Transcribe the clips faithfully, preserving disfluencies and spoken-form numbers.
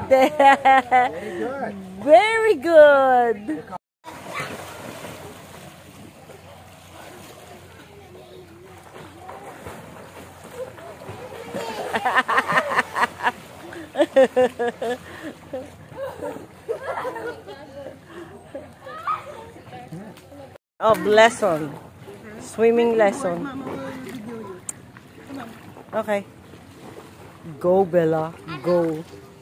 Very good. Very good. Of lesson. Swimming lesson. Okay. Go, Bella. Go.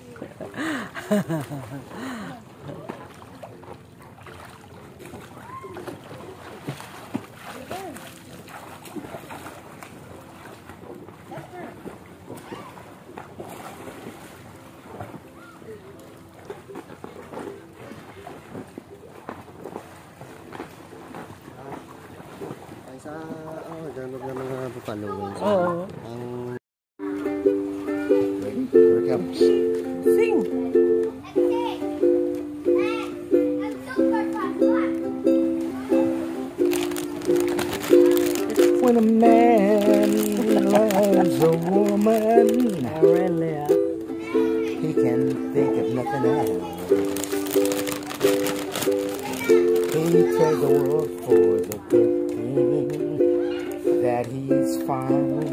Sa, oh, dyan na mga bupalo. Oo. Ang... Wait, here it comes. Sing. When a man loves a woman, Really, he can think of nothing else. He trades the world for the good thing that he's found.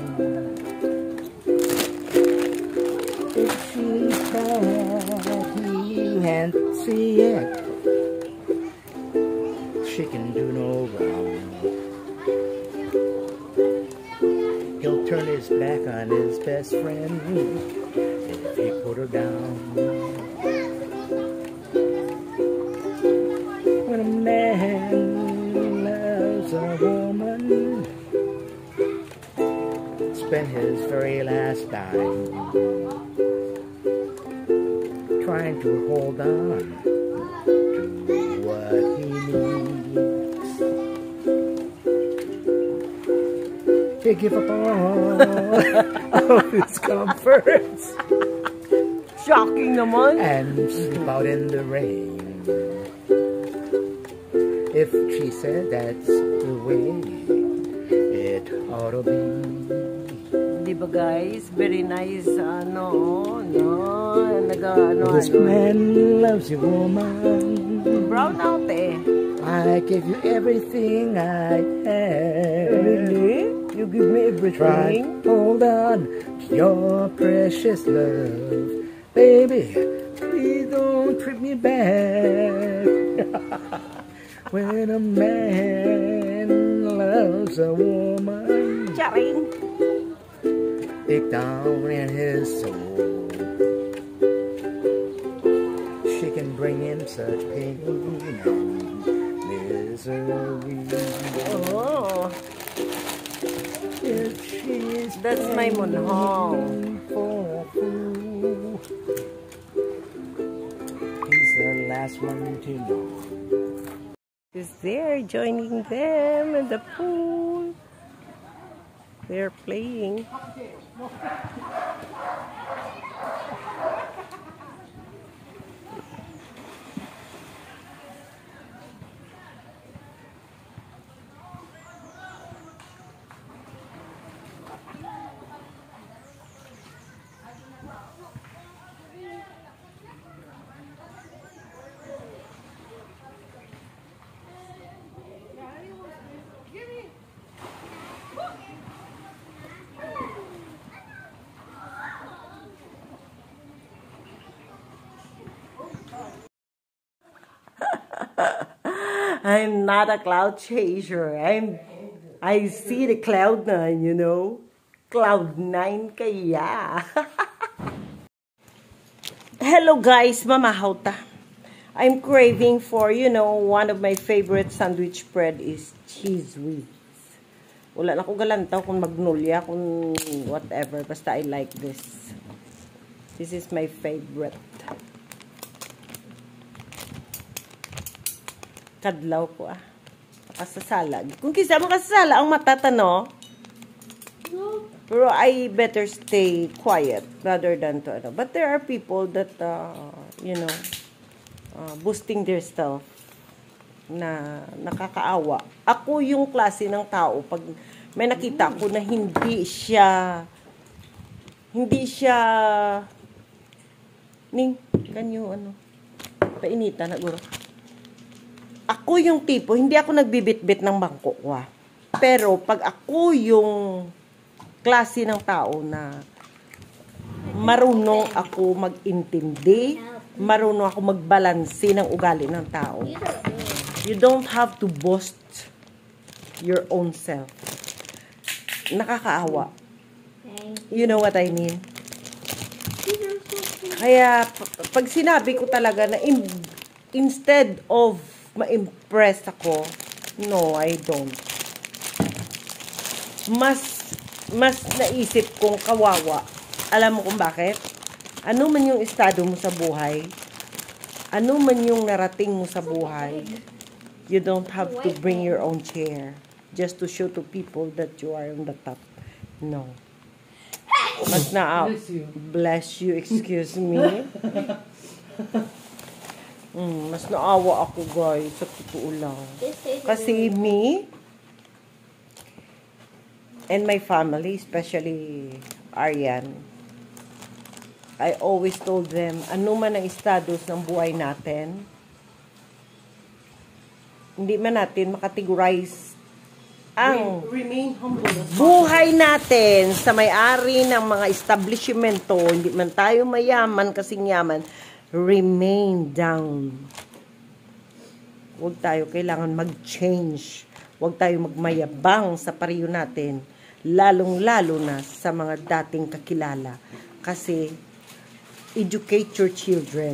If she can't, he can't see it. She can do no wrong. He'll turn his back on his best friend if he put her down. When a man loves a woman, spend his very last dime trying to hold on to what he needs. He give up all of his comforts shocking naman. and sleep out in the rain. If she said that's the way it ought to be. Diba guys? Very nice. Ano, no? Naga, ano, This ano. man loves you, woman. Brown out eh. I give you everything I have. Really? You give me Try, everything? hold on to your precious love. Baby, please don't trip me back. When a man loves a woman, Charing. deep down in his soul, she can bring him such pain and misery. Oh. If she's That's my munhong. for a fool, he's the last one to know. Is there joining them in the pool. They're playing. I'm not a cloud chaser. I'm I see the cloud nine, you know. Cloud nine kaya. Hello guys, Mama Hauta. I'm craving for, you know, one of my favorite sandwich bread is cheese whiz. Wala na ko galantaw kung magnolia, kung whatever. Basta I like this. This is my favorite. Kadlaw ko ah. Saka sa salad. Kung kisa makasala ang matatano, pero I better stay quiet rather than to ano. But there are people that, uh, you know, uh, boosting their self na nakakaawa. Ako yung klase ng tao, pag may nakita ko na hindi siya, hindi siya, ning, Can you, ano, painita na, guro. Ako yung tipo, hindi ako nagbibit-bit ng bangko ko, ah. Pero, pag ako yung klase ng tao na marunong ako mag-intindi, marunong ako magbalanse ng ugali ng tao, you don't have to boast your own self. Nakakaawa. You know what I mean? Kaya, pag sinabi ko talaga na in, instead of ma-impress ako, no, I don't. Mas, mas naisip kong kawawa. Alam mo kung bakit? Ano man yung estado mo sa buhay, ano man yung narating mo sa buhay, you don't have to bring your own chair just to show to people that you are on the top. No. Mas na Bless you. Bless you, excuse me. mm, mas naawa ako, guys, sa totoo lang. Kasi me and my family, especially Arian, I always told them, ano man ang estados ng buhay natin, hindi man natin makategorize ang Remain humble. buhay natin sa may-ari ng mga establishmento, hindi man tayo mayaman kasing yaman, remain down. Huwag tayo kailangan mag-change. Huwag tayo magmayabang sa pariyo natin, lalong-lalo na sa mga dating kakilala. Kasi, educate your children.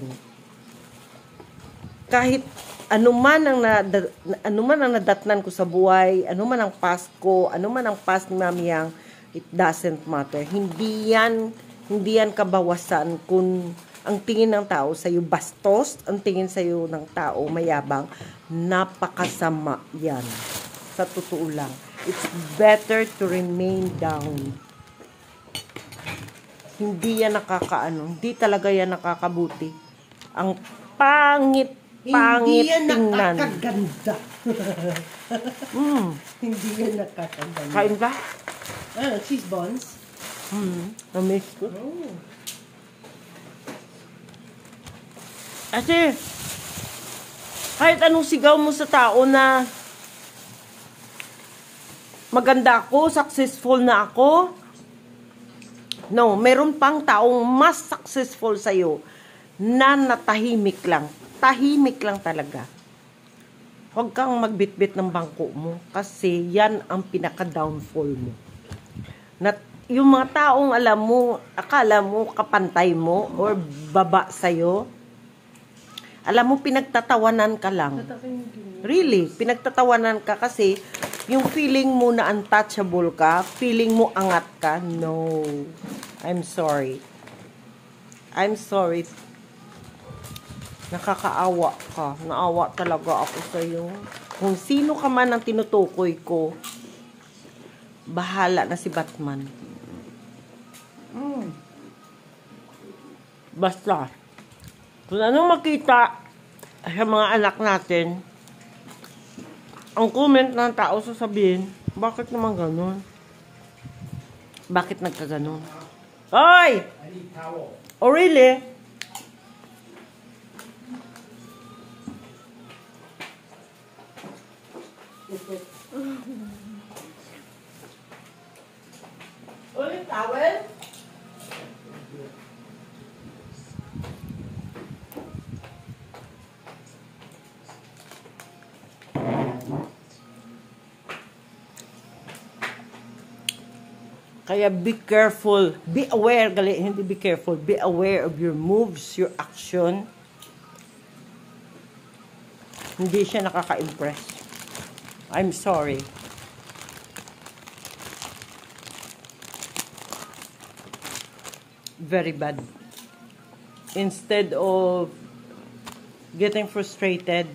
Kahit anuman ang na, anuman ang nadatnan ko sa buhay, anuman ang past ko, anuman ang past ni Mami Yang, it doesn't matter. Hindi yan, hindi yan kabawasan kung ang tingin ng tao sa iyo bastos, ang tingin sa iyo ng tao mayabang, napakasama yan. Sa totoo lang. It's better to remain down. Hindi yan nakakaano, hindi talaga yan nakakabuti. Ang pangit, pangit Hindi yan tingnan. nakakaganda. Mm. Hindi yan nakakaganda. Kain ka? Ah, cheese buns. Mm. Namiss ko. Oh. Kasi, kahit anong sigaw mo sa tao na maganda ako, successful na ako, no, meron pang taong mas successful sa'yo na natahimik lang. Tahimik lang talaga. Huwag kang magbitbit ng bangko mo kasi yan ang pinaka-downfall mo. Na, yung mga taong alam mo, akala mo kapantay mo or baba sa'yo, alam mo, pinagtatawanan ka lang. Really, pinagtatawanan ka kasi yung feeling mo na untouchable ka, feeling mo angat ka, no. I'm sorry. I'm sorry. Nakakaawa ka. Naawa talaga ako sa'yo. Kung sino ka man ang tinutukoy ko, bahala na si Batman. Mm. Basta, kung anong makita sa mga anak natin, ang comment ng tao sasabihin, bakit naman ganun? Bakit nagkaganon? Oy! I need towel. Oh, really? Ulit towel? Kaya be careful, be aware, gali, hindi be careful, be aware of your moves, your action. Hindi siya nakaka-impress. I'm sorry. Very bad. Instead of getting frustrated,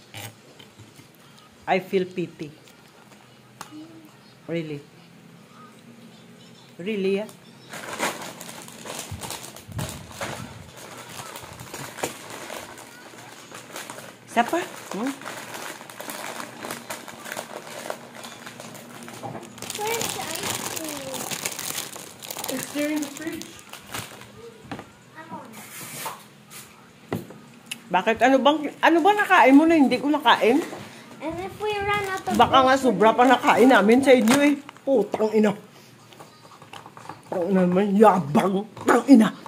I feel pity. Really. Really, yeah? Isa pa? Hmm? Where's the ice cream? It's there in the fridge. I want it. Bakit? Ano bang, ano ba nakain mo na hindi ko nakain? And if we run out of Baka nga sobra pa nakain namin sa inyo eh. Putang ina. Tang ina naman, yabang. Tang ina.